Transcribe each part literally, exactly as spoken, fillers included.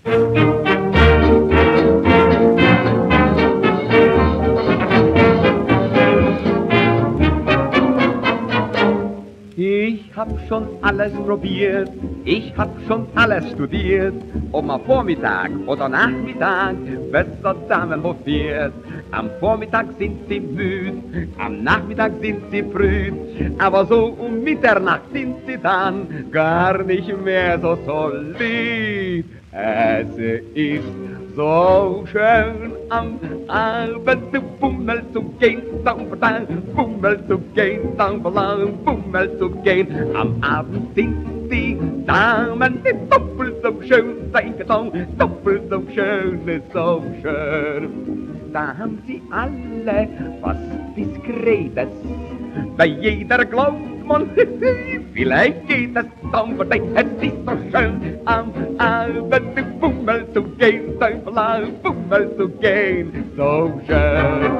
Ich hab schon alles probiert, ich hab schon alles studiert, ob am Vormittag oder Nachmittag besser Damen hofiert. Am Vormittag sind sie müd, am Nachmittag sind sie früh, aber so um Mitternacht sind sie dann gar nicht mehr so solid. Es ist so schön am Abend zu Bummel zu gehen, Bummel zu gehen, Bummel zu gehen. Am Abend sind die Damen doppelt so schön, doppelt so schön, so schön. Da haben sie alle was Diskretes, bei jeder glaubt man, vielleicht geht es dann, aber es ist so schön, am Abend zu Bummel zu gehen, Bummel zu gehen, so schön.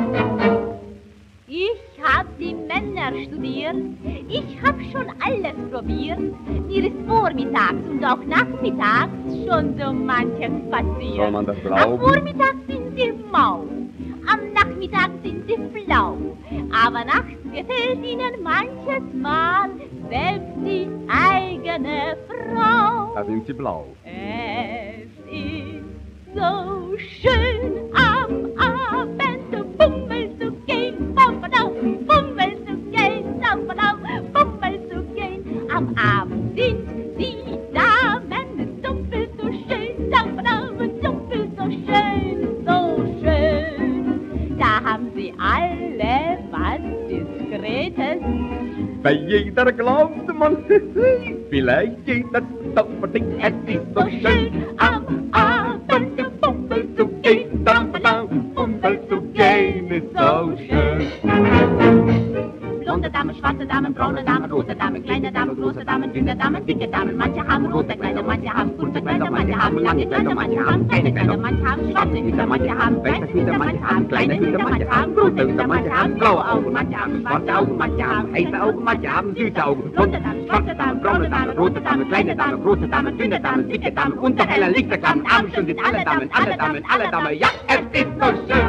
Ich hab die Männer studiert, ich hab schon alles probiert, mir ist vormittags und auch nachmittags schon so manches passiert. Soll man das glauben? Am Vormittag sind sie mau, am Nachmittag sind sie flau, aber nachts gefällt ihnen manches Mal selbst die eigene Frau. Da sind sie blau. Es ist so schön am Abend zu Bummel zu gehen, Bummel, Bummel zu gehen, Bummel zu gehen. Am Abend sind die Damen doppelt so schön, doppelt so schön, so schön. Da haben sie alle was Diskretes. Bei jeder glaubt man, vielleicht geht das doch verdammt, es ist so schön, am Abend zu Bummel zu gehen, Bummel zu gehen, ist so schön. Blonde Damen, schwarze Damen, braune Damen, rote Damen, kleine Damen, große Damen, dünne Damen, dicke Damen. Manche haben rote Kleider, manche haben kurze Kleider, manche haben lange Kleider, manche haben keine Kleider, manche haben schwarze Hüte, manche haben weiße Hüte, manche haben kleine Hüte, manche haben große Hüte, manche haben blaue Augen, manche haben schwarze Augen, manche haben heiße Augen, manche haben süße Augen. Blonde Damen, schwarze Damen, braune Damen, rote Damen, kleine Damen, große Damen, dünne Damen, dicke Damen, unter heller Lichterklappen. Abends sind alle Damen, alle Damen, alle Damen. Ja, es ist so schön.